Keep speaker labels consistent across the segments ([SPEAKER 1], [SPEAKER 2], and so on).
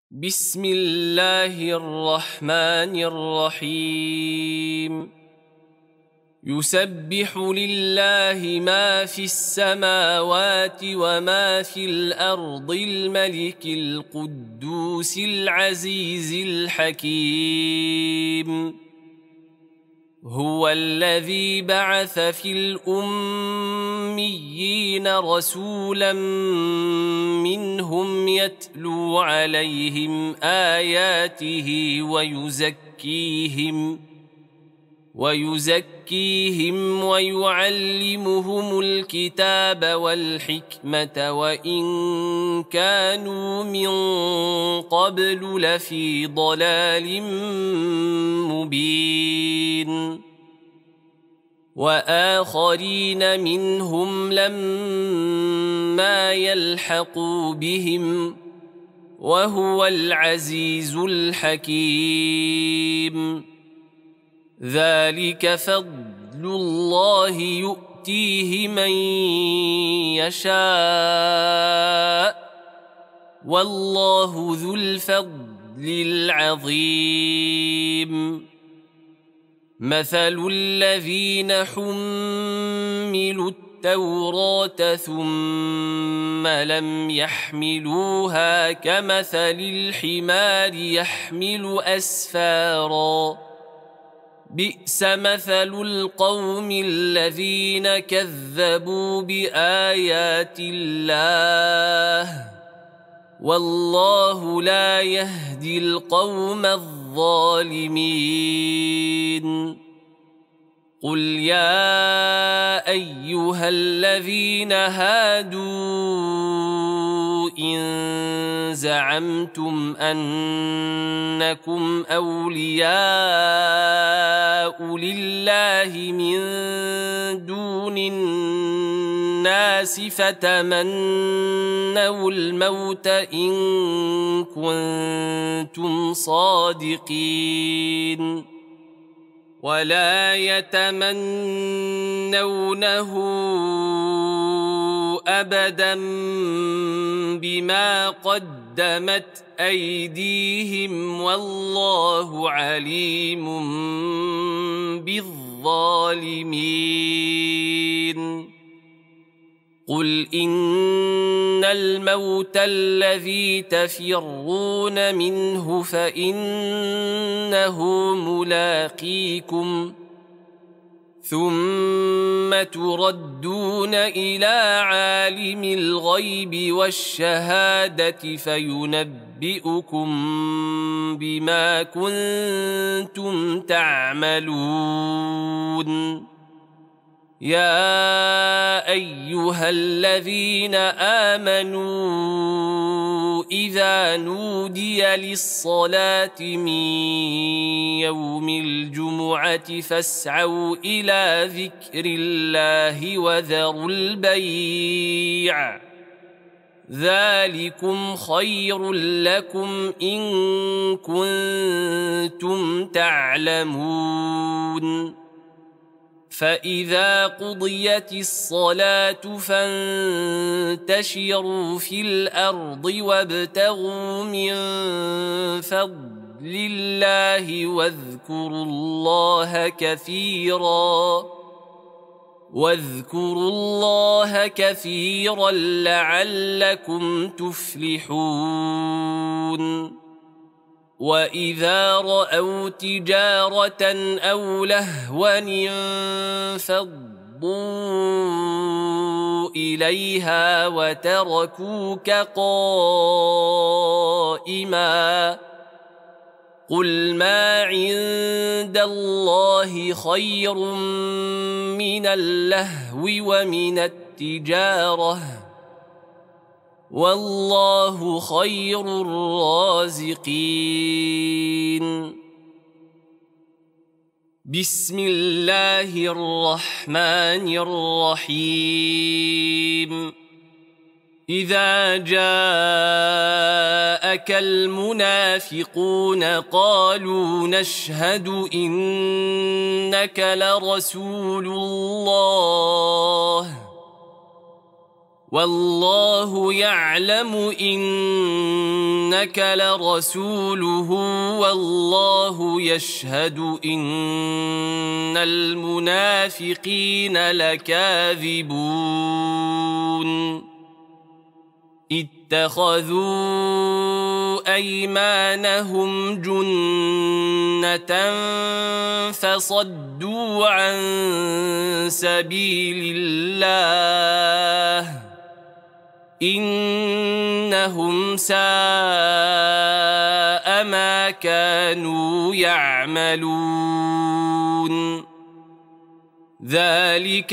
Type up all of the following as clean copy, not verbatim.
[SPEAKER 1] بسم الله الرحمن الرحيم. يسبح لله ما في السماوات وما في الأرض الملك القدوس العزيز الحكيم. هو الذي بعث في الأميين رسولا منهم يتلو عليهم آياته ويزكيهم ويعلمهم الكتاب والحكمة وإن كانوا من قبل لفي ضلال مبين. وآخرين منهم لما يلحقوا بهم وهو العزيز الحكيم. ذلك فضل الله يؤتيه من يشاء والله ذو الفضل العظيم. مثل الذين حملوا التوراة ثم لم يحملوها كمثل الحمار يحمل أسفارا بئس مثل القوم الذين كذبوا بآيات الله والله لا يهدي القوم الظالمين. قل يا أيها الذين هادوا إن زعمتم أنكم أولياء لله من دون الناس فتمنوا الموت إن كنتم صادقين ولا يتمنونه أبدا بما قدمت أيديهم والله عليم بالظالمين. قل إن الموت الذي تفرون منه فإنه ملاقيكم ثم تردون إلى عالم الغيب والشهادة فينبئكم بما كنتم تعملون. يا أيها الذين آمنوا إذا نودي للصلاة من يوم الجمعة فاسعوا إلى ذكر الله وذروا البيع ذلكم خير لكم إن كنتم تعلمون. فإذا قضيت الصلاة فانتشروا في الأرض وابتغوا من فضل الله واذكروا الله كثيرا لعلكم تفلحون. وإذا رأوا تجارة أو لهوا انفضوا إليها وتركوك قائما قل ما عند الله خير من اللهو ومن التجارة والله خير الرازقين. بسم الله الرحمن الرحيم. إذا جاءك المنافقون قالوا نشهد إنك لرسول الله والله يعلم إن إنك لرسوله والله يشهد إن المنافقين لكاذبون اتخذوا أيمانهم جنة فصدوا عن سبيل الله إنهم ساء ما كانوا يعملون ذلك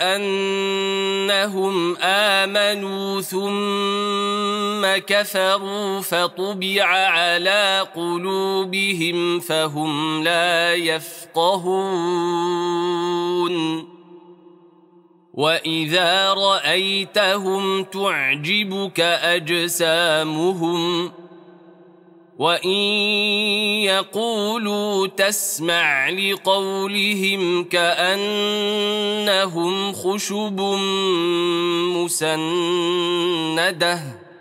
[SPEAKER 1] بأنهم آمنوا ثم كفروا فطبع على قلوبهم فهم لا يفقهون وإذا رأيتهم تعجبك أجسامهم وإن يقولوا تسمع لقولهم كأنهم خشب مسندة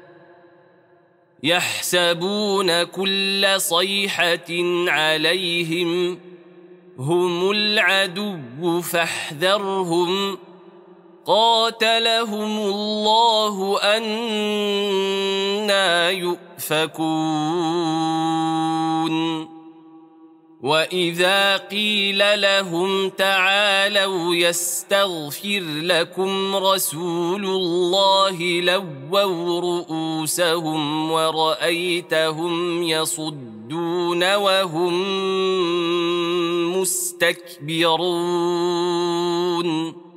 [SPEAKER 1] يحسبون كل صيحة عليهم هم العدو فاحذرهم قاتلهم الله أنى يؤفكون وإذا قيل لهم تعالوا يستغفر لكم رسول الله لووا رؤوسهم ورأيتهم يصدون وهم مستكبرون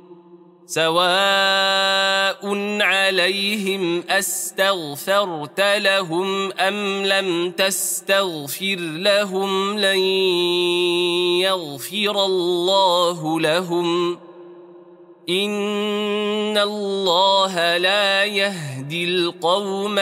[SPEAKER 1] سواء عليهم أستغفرت لهم أم لم تستغفر لهم لن يغفر الله لهم إن الله لا يهدي القوم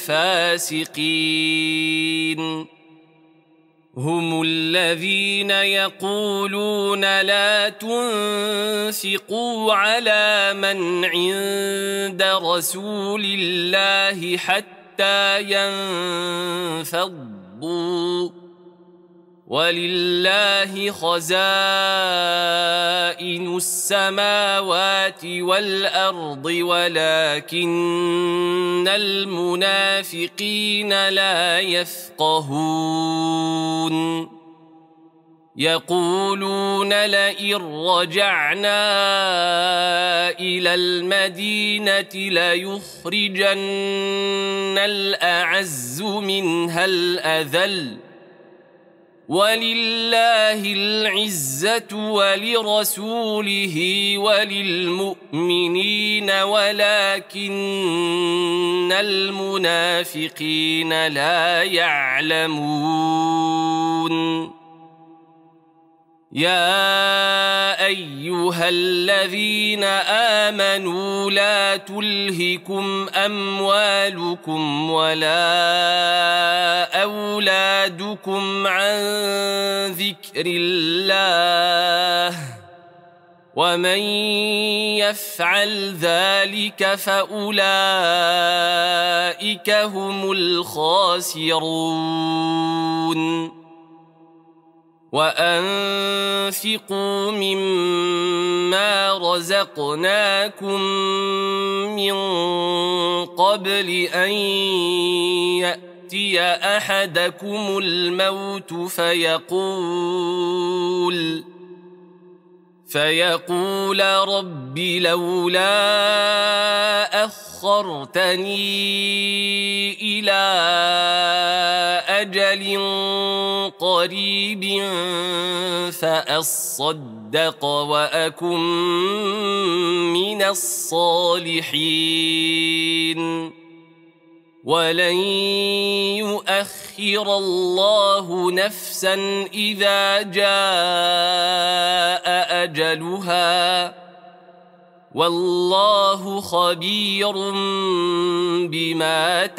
[SPEAKER 1] الفاسقين هم الذين يقولون لا تنفقوا على من عند رسول الله حتى ينفضوا ولله خزائن السماوات والأرض ولكن المنافقين لا يفقهون يقولون لئن رجعنا إلى المدينة ليخرجن الأعز منها الأذل ولله العزة ولرسوله وللمؤمنين ولكن المنافقين لا يعلمون يا أيها الذين آمنوا لا تلهكم أموالكم ولا أولادكم عن ذكر الله ومن يفعل ذلك فأولئك هم الخاسرون وأنفقوا مما رزقناكم من قبل أن يأتي أحدكم الموت فيقول رب لولا أخرتني إلى أجل قريب فأصدق وأكن من الصالحين ولن يؤخر الله نفسا إذا جاء أجلها والله خبير بما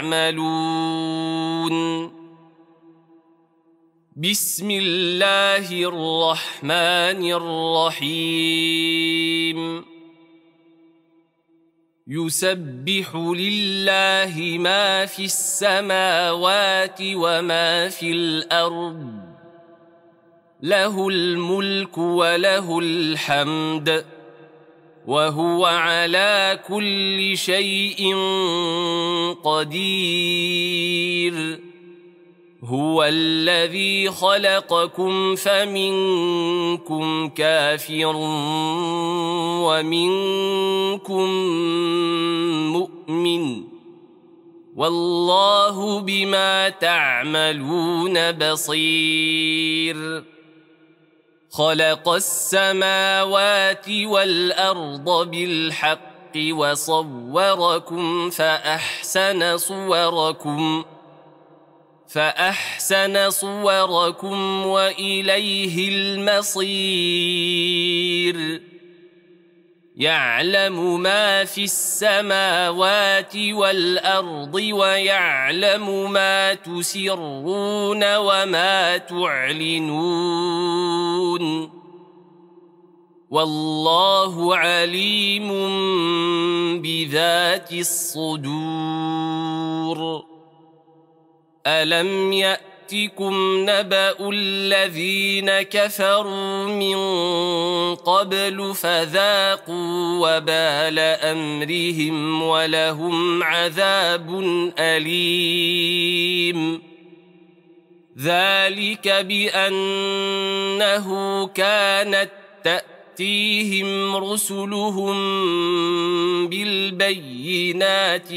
[SPEAKER 1] تعملون بسم الله الرحمن الرحيم يسبح لله ما في السماوات وما في الأرض له الملك وله الحمد وهو على كل شيء قدير هو الذي خلقكم فمنكم كافر ومنكم مؤمن والله بما تعملون بصير خلق السماوات والأرض بالحق وصوركم فأحسن صوركم وإليه المصير يعلم ما في السماوات والأرض ويعلم ما تسرون وما تعلنون والله عليم بذات الصدور ألم يأتكم نبأ الذين كفروا من قبل فذاقوا وبال أمرهم ولهم عذاب أليم ذلك بأنه كانت تأتيهم رسلهم بالبينات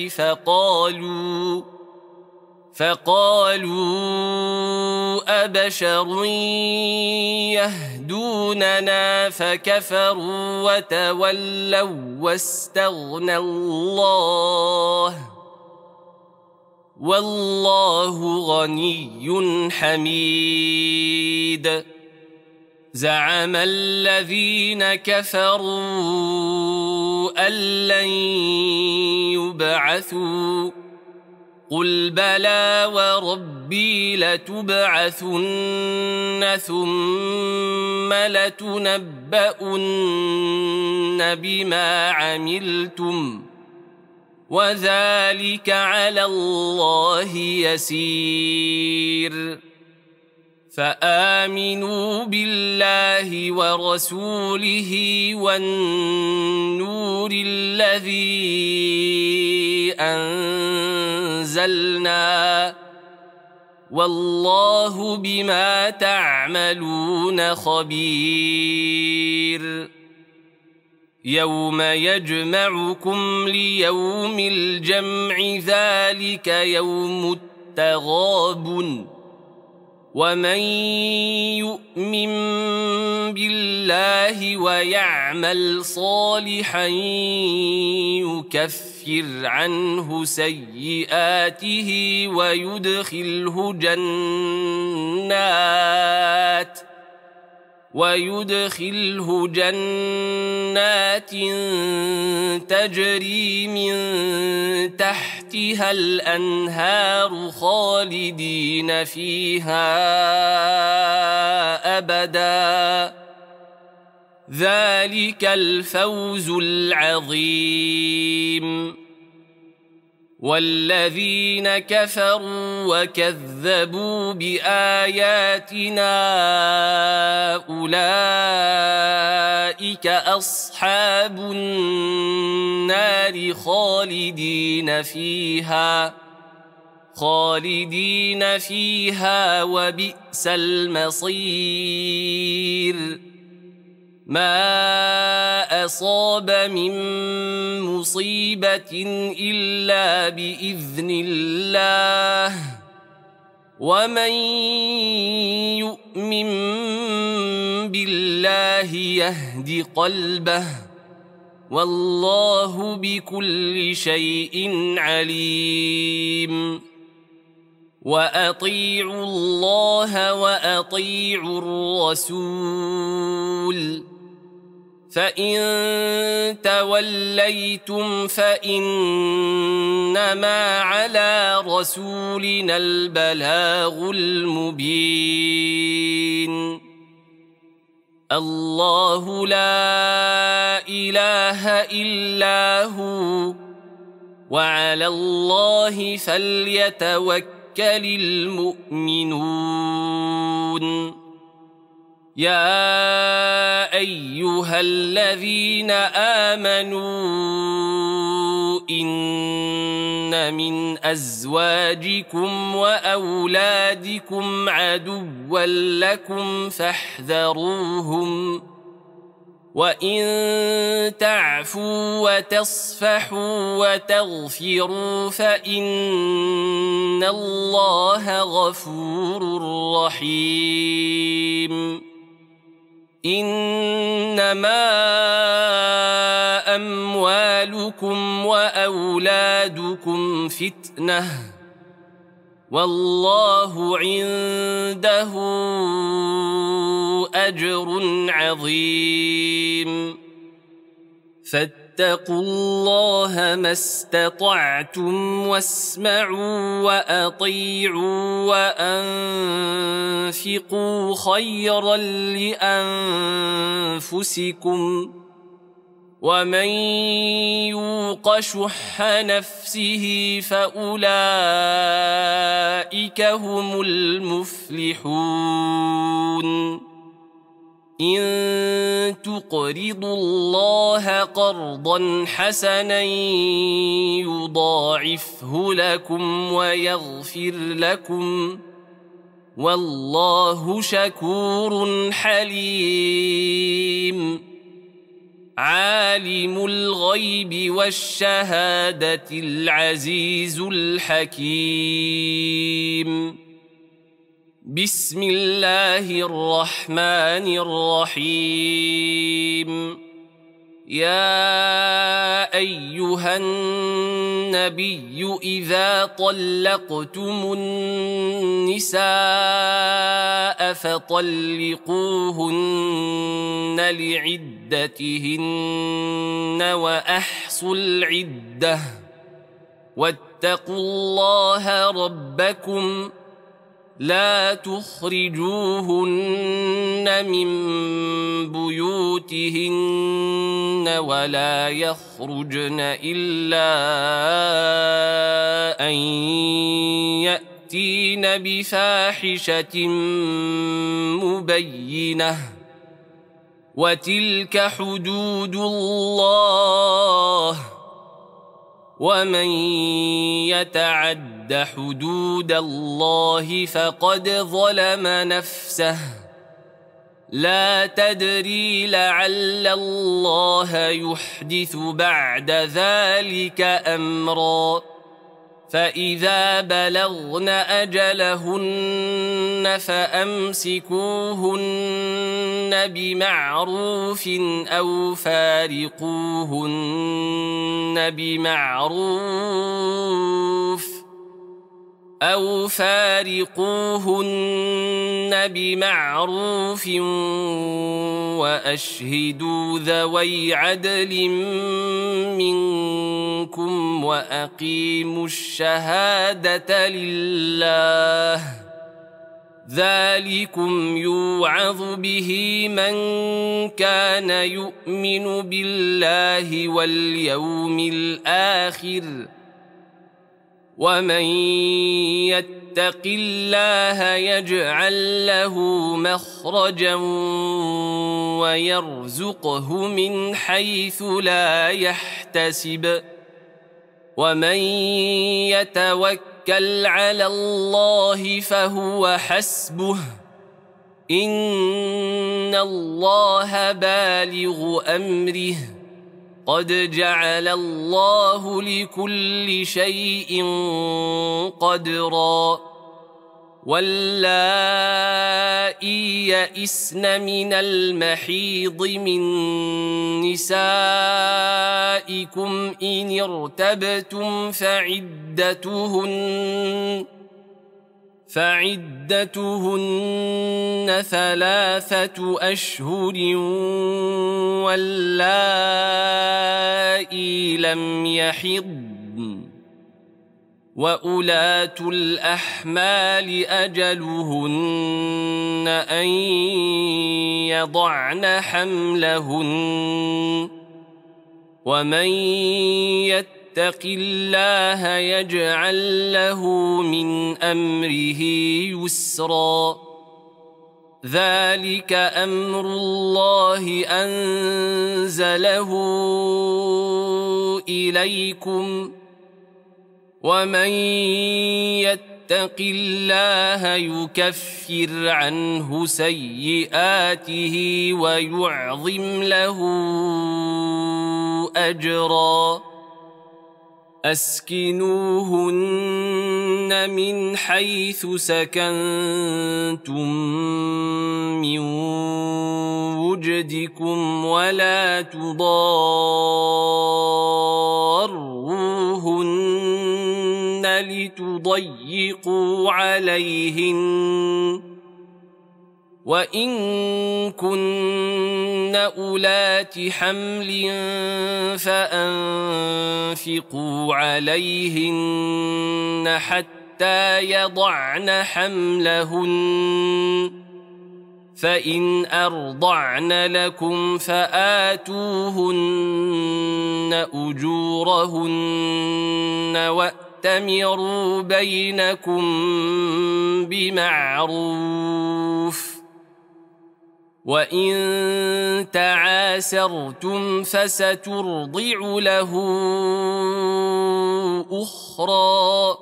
[SPEAKER 1] فقالوا أبشر يهدوننا فكفروا وتولوا واستغنى الله والله غني حميد زعم الذين كفروا أن لن يبعثوا قل بلى وربي لتبعثن ثم لتنبؤن بما عملتم وذلك على الله يسير فآمنوا بالله ورسوله والنور الذي أنزلنا والله بما تعملون خبير يوم يجمعكم ليوم الجمع ذلك يوم التغابن ومن يؤمن بالله ويعمل صالحا يكفر عنه سيئاته ويدخله جنات تجري من تحتها الأنهار خالدين فيها أبدا ذلك الفوز العظيم والذين كفروا وكذبوا بآياتنا أولئك أصحاب النار خالدين فيها وبئس المصير ما أصاب من مصيبة إلا بإذن الله ومن يؤمن بالله يهد قلبه والله بكل شيء عليم وأطيعوا الله وأطيعوا الرسول فإن توليتم فإنما على رسولنا البلاغ المبين الله لا إله إلا هو وعلى الله فليتوكل المؤمنون يا أيها الذين آمنوا إن من أزواجكم وأولادكم عدوا لكم فاحذروهم وإن تعفوا وتصفحوا وتغفروا فإن الله غفور رحيم إنما أموالكم وأولادكم فتنة والله عنده أجر عظيم فاتقوا الله ما استطعتم واسمعوا وأطيعوا وأنفقوا خيرا لأنفسكم ومن يوق شح نفسه فأولئك هم المفلحون إن تقرضوا الله قرضا حسنا يضاعفه لكم ويغفر لكم والله شكور حليم عالم الغيب والشهادة العزيز الحكيم بسم الله الرحمن الرحيم يا أيها النبي إذا طلقتم النساء فطلقوهن لعدتهن وأحصوا العدة واتقوا الله ربكم لا تخرجوهن من بيوتهن ولا يخرجن إلا أن يأتين بفاحشة مبينة وتلك حدود الله ومن يتعد حدود الله فقد ظلم نفسه لا تدري لعل الله يحدث بعد ذلك أمرا فإذا بلغن أجلهن فأمسكوهن بمعروف أو فارقوهن بمعروف وأشهدوا ذوي عدل منكم وأقيموا الشهادة لله ذلكم يوعظ به من كان يؤمن بالله واليوم الآخر ومن يتق الله يجعل له مخرجا ويرزقه من حيث لا يحتسب ومن يتوكل على الله فهو حسبه إن الله بالغ أمره قد جعل الله لكل شيء قدرا واللائي يئسن من المحيض من نسائكم إن ارتبتم فعدتهن 3 أشهر واللائي لم يحضن وأولاة الأحمال أجلهن أن يضعن حملهن ومن يتق الله يجعل له من أمره يسرا ذلك أمر الله أنزله إليكم ومن يتق الله يكفر عنه سيئاته ويعظم له أجرا أسكنوهن من حيث سكنتم من وجدكم ولا تضاروهن لتضيقوا عليهن وإن كن أولات حمل فأنفقوا عليهن حتى يضعن حملهن فإن أرضعن لكم فآتوهن أجورهن وأتمروا بينكم بمعروف وإن تعاسرتم فسترضع له أخرى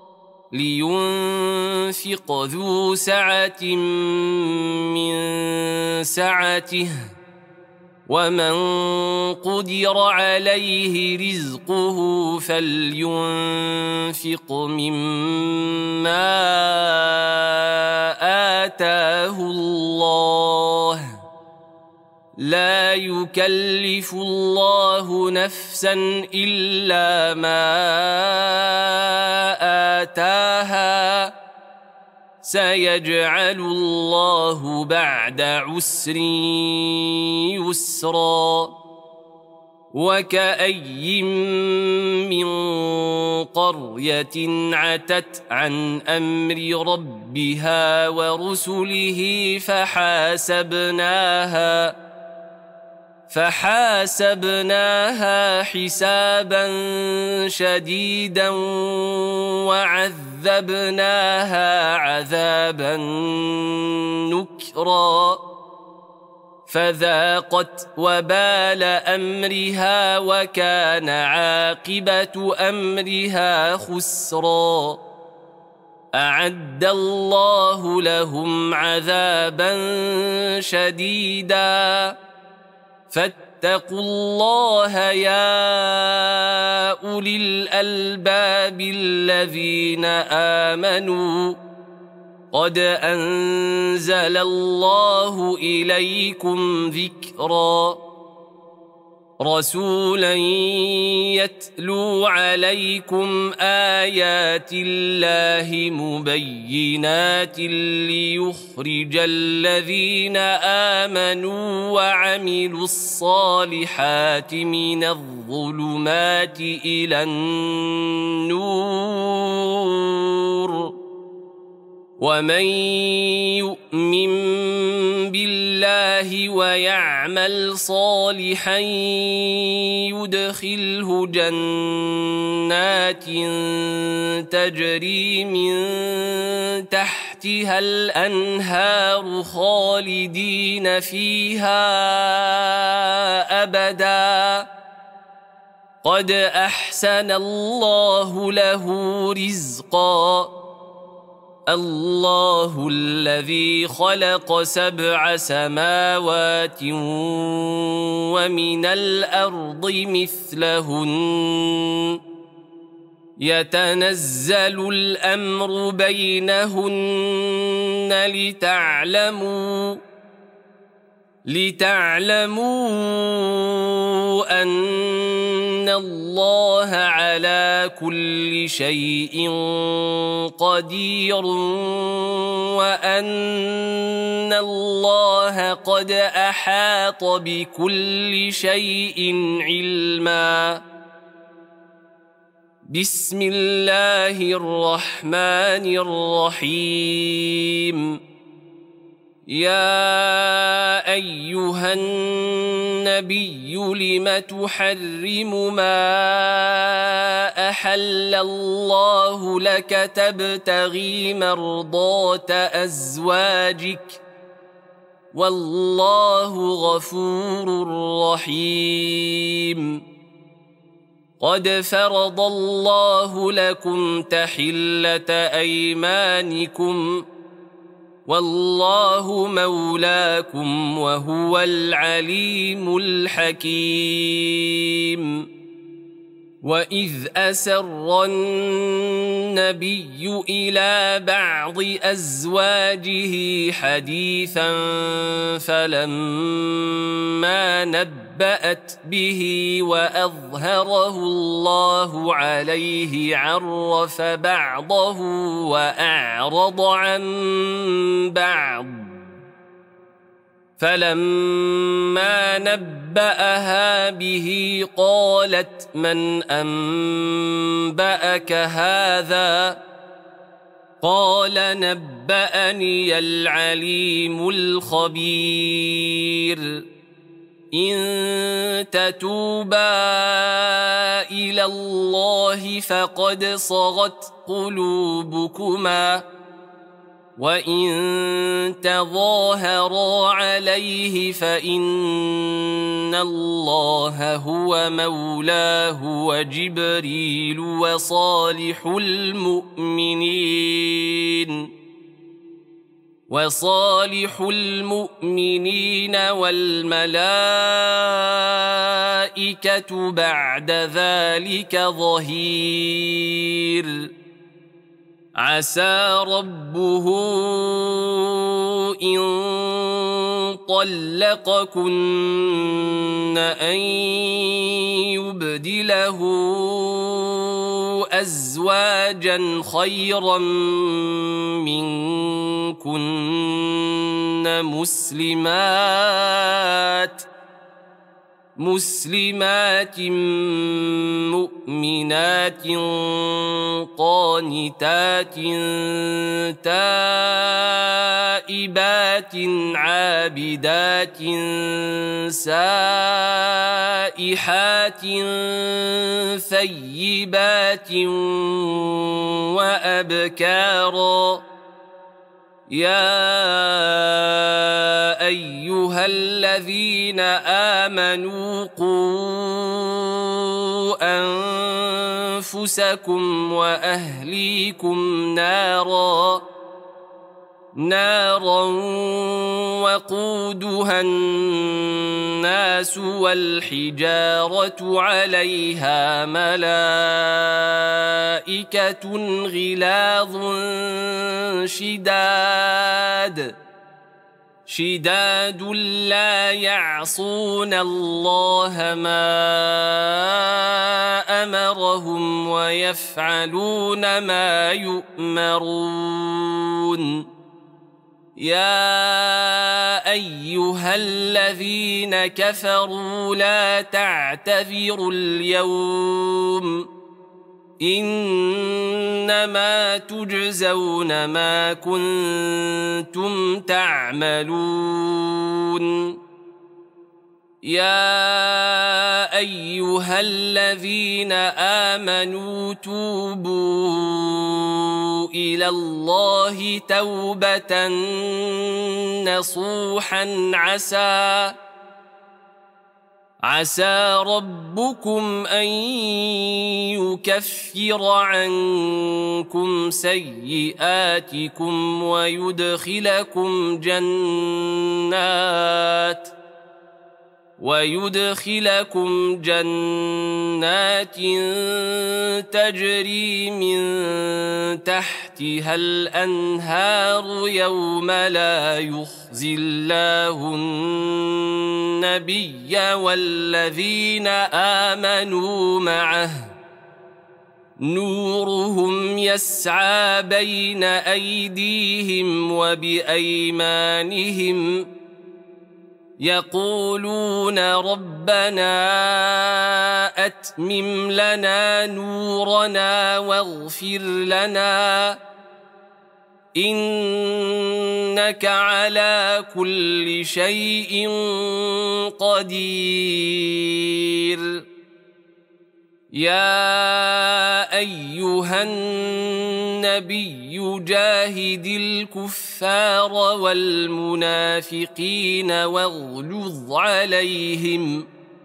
[SPEAKER 1] لينفق ذو سعة من سعته ومن قدر عليه رزقه فلينفق مما آتاه الله لا يكلف الله نفسا إلا ما آتاها سيجعل الله بعد عسر يسرا وكأي من قرية عتت عن أمر ربها ورسله فحاسبناها حسابا شديدا وعذبناها عذابا نكرا فذاقت وبال أمرها وكان عاقبة أمرها خسرا أعد الله لهم عذابا شديدا فاتقوا الله يا أولي الألباب الذين آمنوا قد أنزل الله إليكم ذكرا رسولا يتلو عليكم آيات الله مبينات ليخرج الذين آمنوا وعملوا الصالحات من الظلمات إلى النور ومن يؤمن بالله ويعمل صالحا يدخله جنات تجري من تحتها الأنهار خالدين فيها أبدا قد أحسن الله له رزقا الله الذي خلق 7 سماوات ومن الأرض مثلهن يتنزل الأمر بينهن لتعلموا أن الله على كل شيء قدير وأن الله قد أحاط بكل شيء علما بسم الله الرحمن الرحيم يا أيها النبي لم تحرم ما أحل الله لك تبتغي مرضات أزواجك والله غفور رحيم قد فرض الله لكم تحلة أيمانكم والله مولاكم وهو العليم الحكيم وإذ أسر النبي إلى بعض أزواجه حديثا فلما نبأت به وأظهره الله عليه عرف بعضه وأعرض عن بعض فلما نبأها به قالت من أنبأك هذا قال نبأني العليم الخبير إن تتوبا إلى الله فقد صغت قلوبكما وإن تظاهرا عليه فإن الله هو مولاه وجبريل وصالح المؤمنين والملائكة بعد ذلك ظهير عسى ربه إن طلقكن أن يبدله أزواجا خيرا منكن مسلمات مؤمنات قانتات تائبات عابدات سائحات ثيبات وأبكارا يا أيها الذين آمنوا قوا أنفسكم وأهليكم نارا وقودها الناس والحجارة عليها ملائكة غلاظ شداد لا يعصون الله ما أمرهم ويفعلون ما يؤمرون يا أيها الذين كفروا لا تعتذروا اليوم إنما تجزون ما كنتم تعملون يا أيها الذين آمنوا توبوا إلى الله توبة نصوحا عسى ربكم أن يكفر عنكم سيئاتكم ويدخلكم جنات تجري من تحتها الأنهار يوم لا يخزي الله النبي والذين آمنوا معه نورهم يسعى بين أيديهم وبأيمانهم يقولون ربنا أتمم لنا نورنا واغفر لنا إنك على كل شيء قدير. يا أيها النبي جاهد الكفار والمنافقين واغلظ عليهم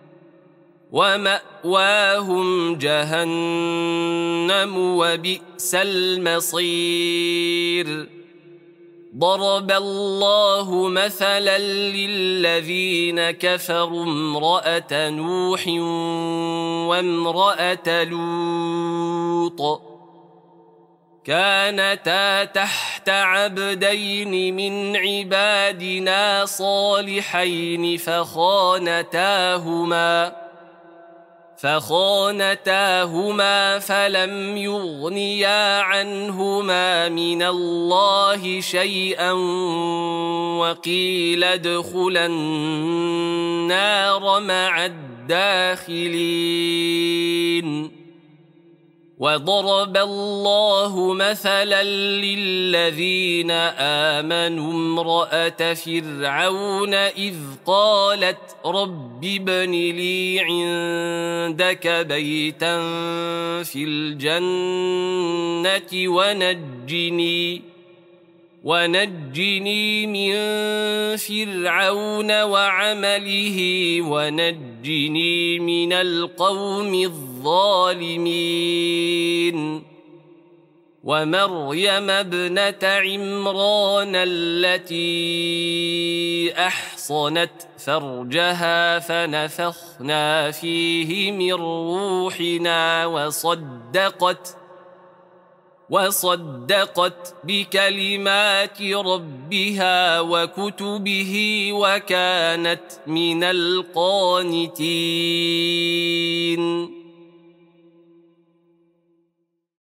[SPEAKER 1] ومأواهم جهنم وبئس المصير. ضرب الله مثلا للذين كفروا امرأة نوح وامرأة لوط كانتا تحت عبدين من عبادنا صالحين فخانتاهما فلم يغنيا عنهما من الله شيئا وقيل ادخلا النار مع الداخلين. وضرب الله مثلا للذين آمنوا امرأة فرعون إذ قالت رب ابن لي عندك بيتا في الجنة ونجني من فرعون وعمله ونجني من القوم الظالمين. ومريم ابنة عمران التي أحصنت فرجها فنفخنا فيه من روحنا وصدقت بكلمات ربها وكتبه وكانت من القانتين.